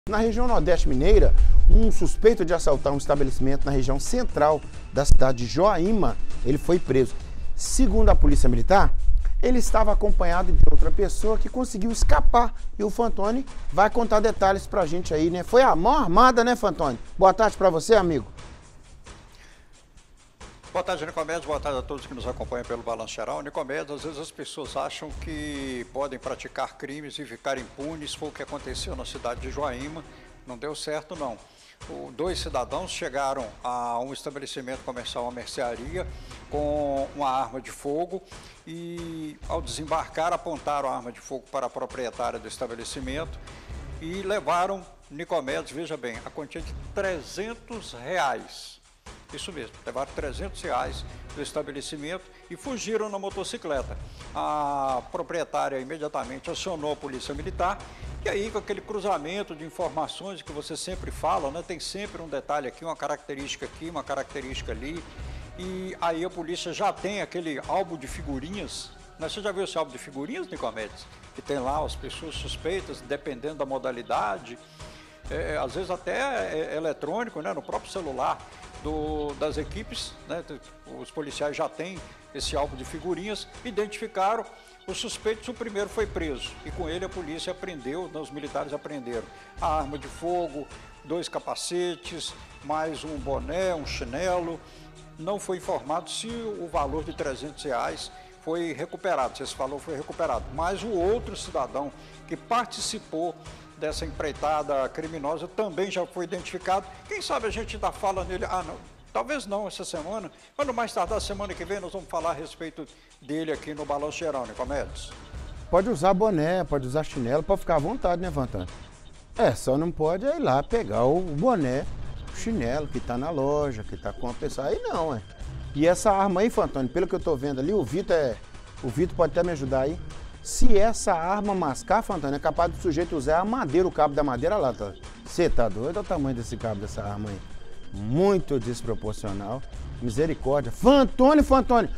Na região Nordeste Mineira, um suspeito de assaltar um estabelecimento na região central da cidade de Joaíma, ele foi preso. Segundo a Polícia Militar, ele estava acompanhado de outra pessoa que conseguiu escapar. E o Fantoni vai contar detalhes pra gente aí, né? Foi a mão armada, né, Fantoni? Boa tarde pra você, amigo. Boa tarde, Nicomedes. Boa tarde a todos que nos acompanham pelo Balanço Geral. Nicomedes, às vezes as pessoas acham que podem praticar crimes e ficar impunes. Foi o que aconteceu na cidade de Joaíma. Não deu certo, não. Dois cidadãos chegaram a um estabelecimento comercial, uma mercearia, com uma arma de fogo e, ao desembarcar, apontaram a arma de fogo para a proprietária do estabelecimento e levaram, Nicomedes, veja bem, a quantia de R$300. Isso mesmo, levaram R$300 do estabelecimento e fugiram na motocicleta. A proprietária imediatamente acionou a Polícia Militar e aí, com aquele cruzamento de informações que você sempre fala, né, tem sempre um detalhe aqui, uma característica aqui, uma característica ali, e aí a polícia já tem aquele álbum de figurinhas, né? Você já viu esse álbum de figurinhas, Nicomedes? Que tem lá as pessoas suspeitas, dependendo da modalidade, às vezes até eletrônico, né, no próprio celular das equipes, né, os policiais já têm esse álbum de figurinhas, identificaram os suspeitos. O primeiro foi preso e com ele a polícia apreendeu, os militares apreenderam a arma de fogo, 2 capacetes, mais um boné, um chinelo. Não foi informado se o valor de R$300 foi recuperado, se esse valor foi recuperado, mas o outro cidadão que participou dessa empreitada criminosa também já foi identificado. Quem sabe a gente ainda fala nele, não, talvez não essa semana, mas no mais tardar semana que vem nós vamos falar a respeito dele aqui no Balanço Geral, Nicomedes. Pode usar boné, pode usar chinelo, pode ficar à vontade, né, Fantoni? Só não pode ir lá pegar o boné, o chinelo que tá na loja, que tá com a pessoa, aí não, E essa arma aí, Fantoni, pelo que eu tô vendo ali, o Vitor pode até me ajudar aí. Se essa arma mascar, Fantoni, é capaz do sujeito usar a madeira, o cabo da madeira lá, tá? Você tá doido? Olha o tamanho desse cabo dessa arma aí. Muito desproporcional. Misericórdia. Fantoni!